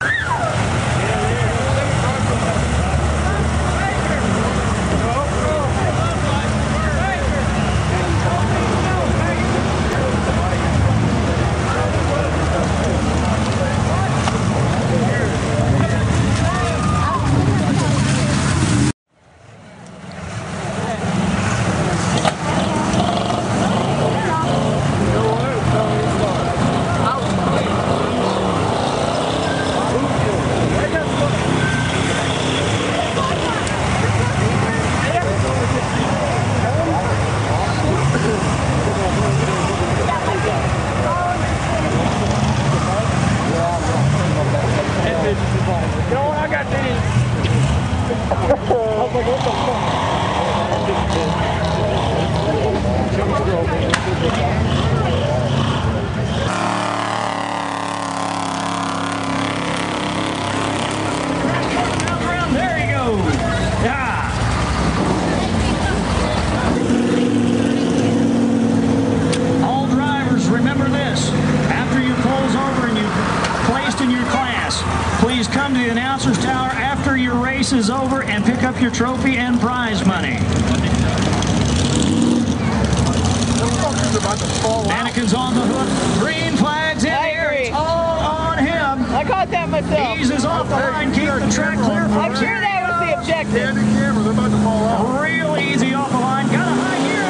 Is over and pick up your trophy and prize money. Mannequin's on the hook. Green flags in the air. It's all on him. I caught that myself. Eases off the line. Keep the track clear. I'm sure that was the objective. Stand the camera. They're about to fall out. Real easy off the line. Got a high gear.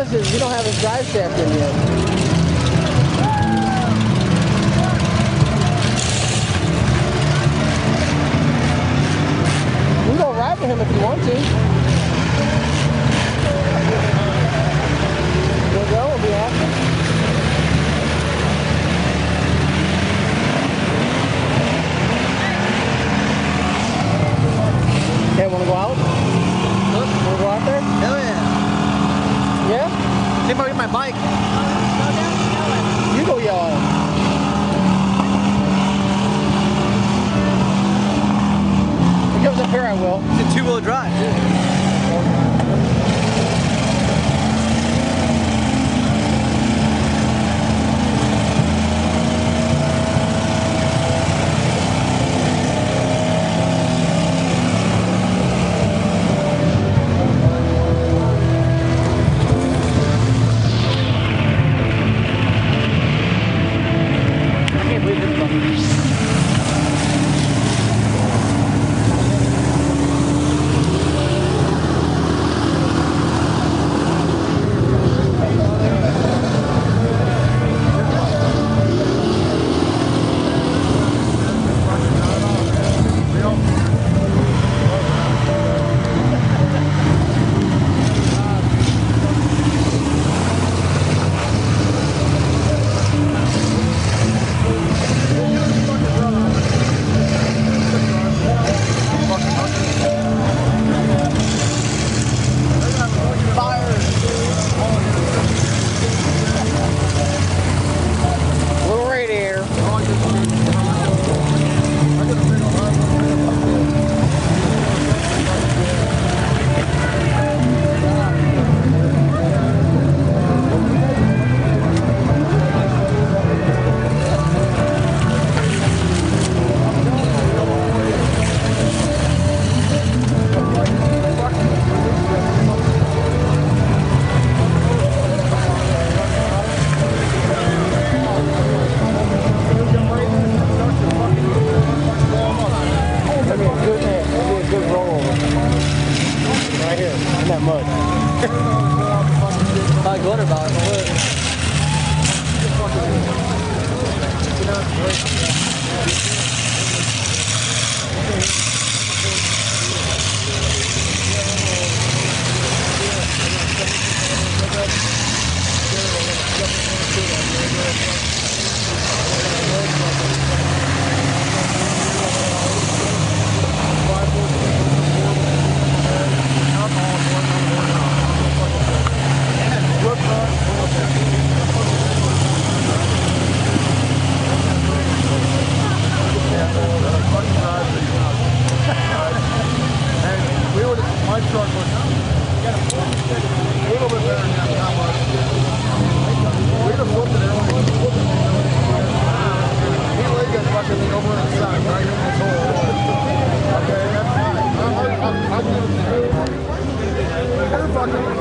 is you don't have his drive shaft in yet. You can go ride with him if you want to. We'll go, we'll be happy. Okay, wanna go out? Wanna go out there? Hell yeah. Yeah? See if I get my bike. You go yell at him. If he comes up here, I will. It's a two-wheel drive, too. Little radiator. Right here, in that mud. Like water bottle. My truck was a little bit better than that, not much. We'd have flipped it everyone. He laid that fucking thing over in the side, right in this hole. Okay, that's fine. I'm good with that. You're fucking